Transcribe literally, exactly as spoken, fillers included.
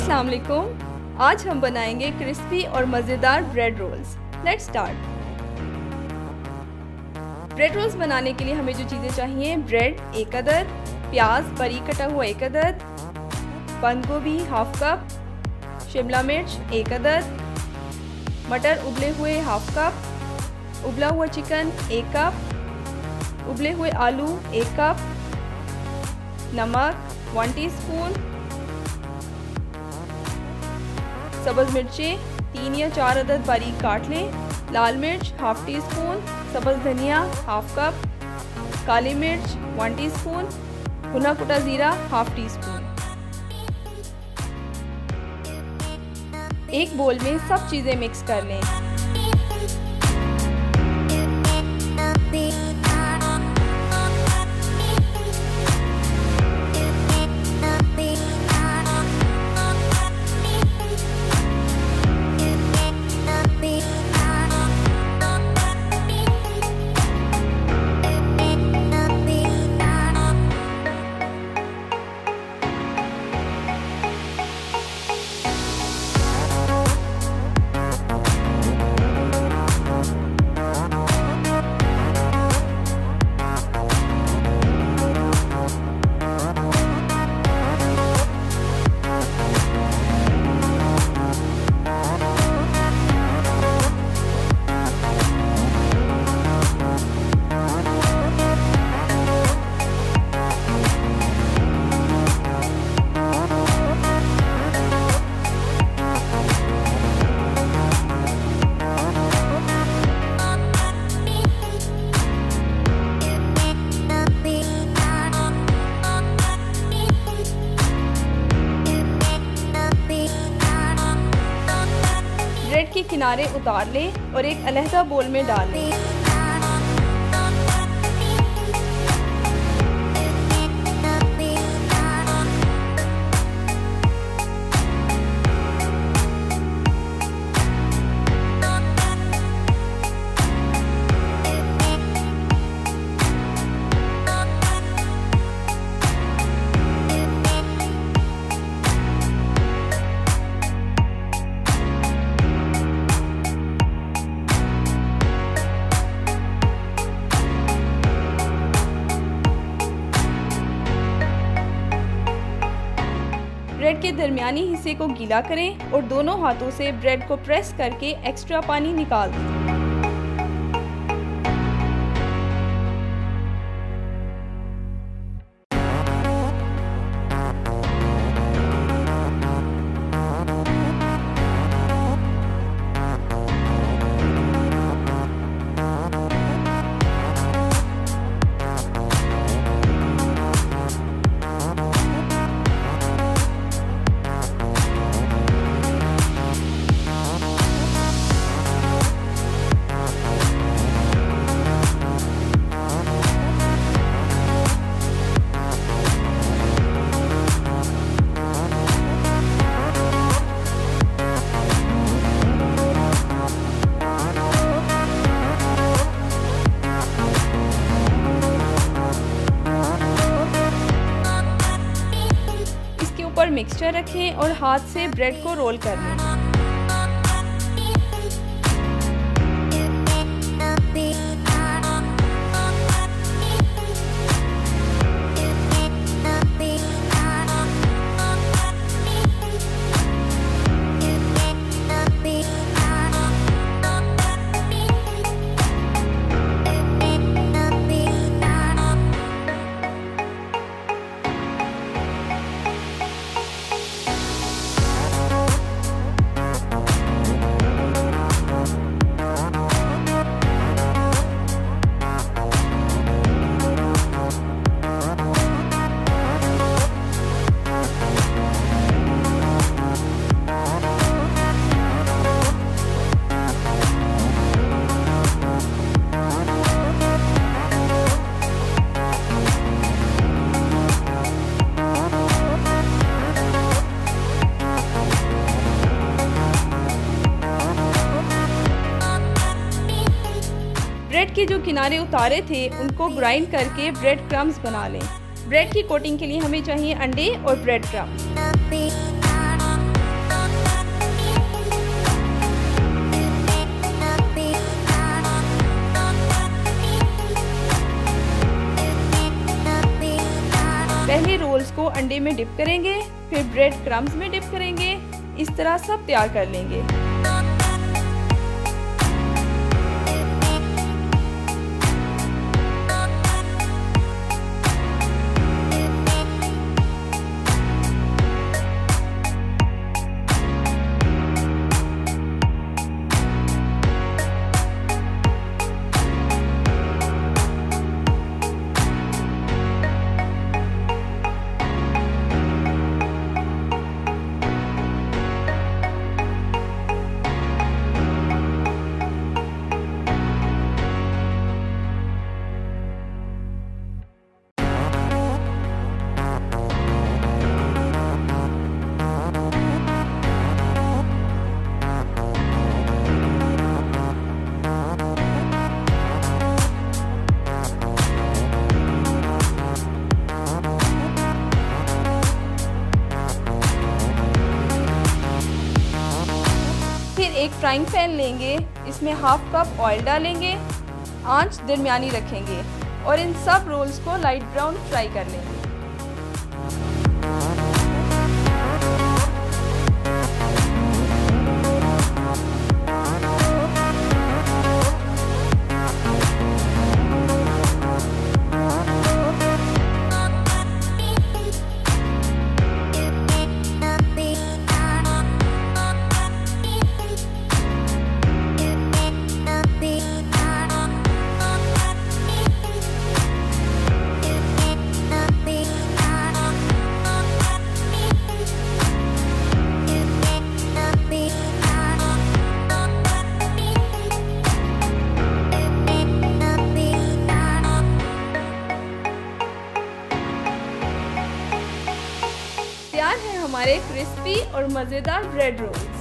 अस्सलाम वालेकुम। आज हम बनाएंगे क्रिस्पी और मज़ेदार bread rolls. Let's start. Bread rolls बनाने के लिए हमें जो चीज़ें चाहिए, ब्रेड एक अदद, प्याज बारीक कटा हुआ एक अदद, बंद गोभी हाफ कप, शिमला मिर्च एक अदद, मटर उबले हुए हाफ कप, उबला हुआ चिकन एक कप, उबले हुए आलू एक कप, नमक वन टीस्पून, सब्ज़ मिर्चें तीन या चार अदद बारीक काट लें, लाल मिर्च हाफ टी स्पून, सब्ज़ धनिया हाफ कप, काली मिर्च वन टीस्पून, भुना कुटा ज़ीरा हाफ टी स्पून। एक बोल में सब चीज़ें मिक्स कर लें। ब्रेड के किनारे उतार लें और एक अलहदा बोल में डाल लें। ब्रेड के दरमियानी हिस्से को गीला करें और दोनों हाथों से ब्रेड को प्रेस करके एक्स्ट्रा पानी निकाल दें। पर मिक्सचर रखें और हाथ से ब्रेड को रोल कर लें। ब्रेड के जो किनारे उतारे थे उनको ग्राइंड करके ब्रेड क्रम्स बना लें। ब्रेड की कोटिंग के लिए हमें चाहिए अंडे और ब्रेड क्रम्स। अंडे में डिप करेंगे, फिर ब्रेड क्रम्स में डिप करेंगे। इस तरह सब तैयार कर लेंगे। एक फ्राइंग पैन लेंगे, इसमें हाफ कप ऑयल डालेंगे, आंच दरमियानी रखेंगे और इन सब रोल्स को लाइट ब्राउन फ्राई कर लेंगे। तैयार है हमारे क्रिस्पी और मज़ेदार ब्रेड रोल।